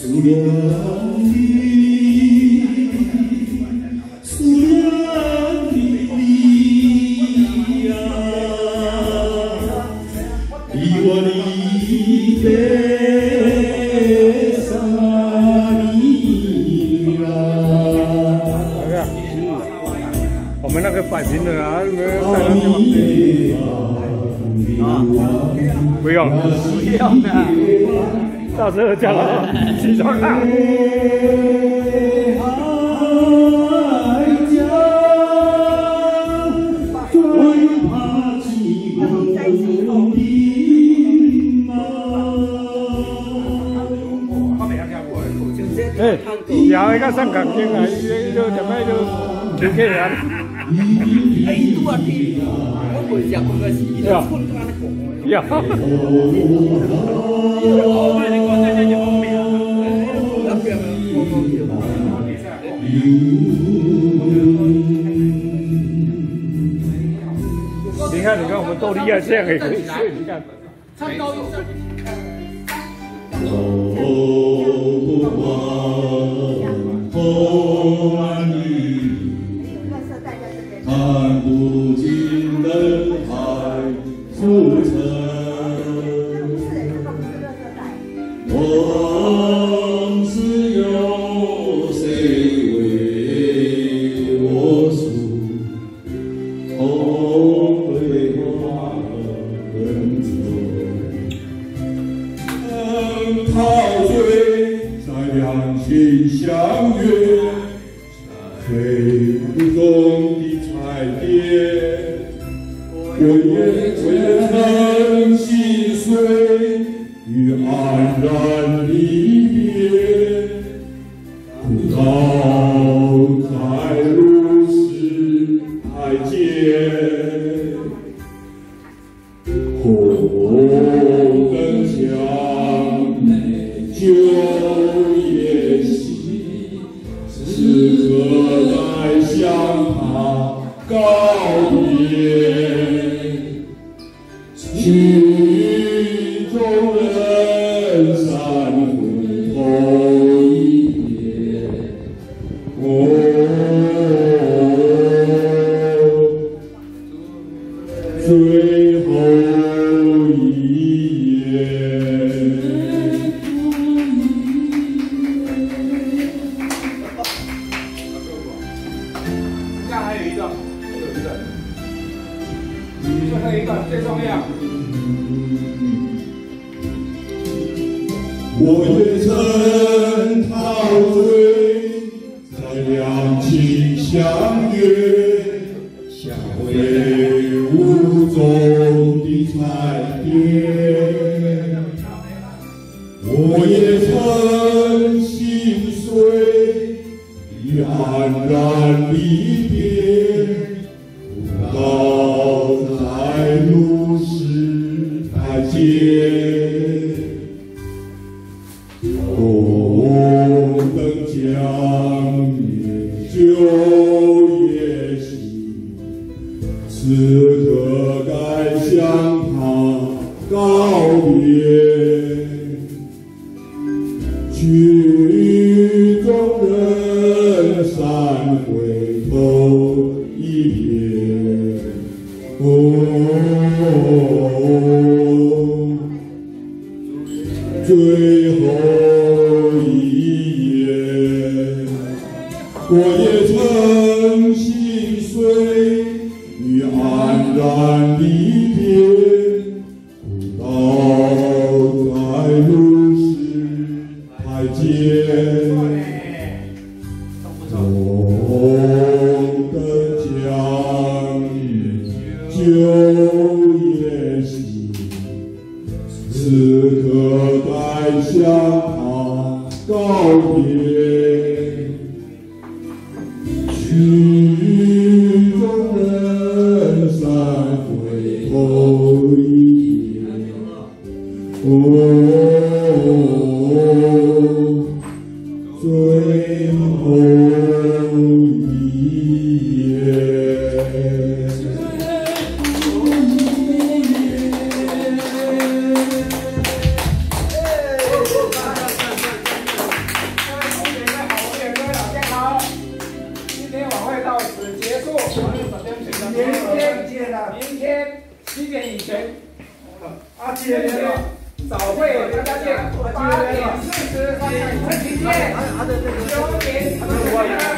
我们那个摆平的啊，带上去吗？不用， 不用的， 到时候叫他起床啊。哎，摇一个上港京啊，伊就点咩就就客人。 哎，多啲，我每日嗰個時都春翻啲講。 呀。你看，我们都厉害，这样也可以睡，你看。唱高音。 看不尽人海浮沉，往事有谁为我诉？红桂花人愁，陶醉在两情相悦，水中的彩蝶，我也曾心碎与黯然离别，古道在如是台阶，红灯相美酒也喜，此刻来向他告别，曲终人散回头一别，最后一夜。 那还有一个，最后一个最重要。 我也曾陶醉在两情相悦，相会雾中的彩蝶。我也曾心碎与黯然离别，古道在如是台阶，红灯将灭酒也喜，此刻该向他告别，曲终人散回头一别，最后一夜，我也曾心碎与黯然离别，古道在如是台阶，红灯将灭酒也喜，此刻该向他告别，曲终人散回头一别，最后一夜。 明天7点以前， 啊，几点了？ 早会大家见，8点40分，陈启健，9点。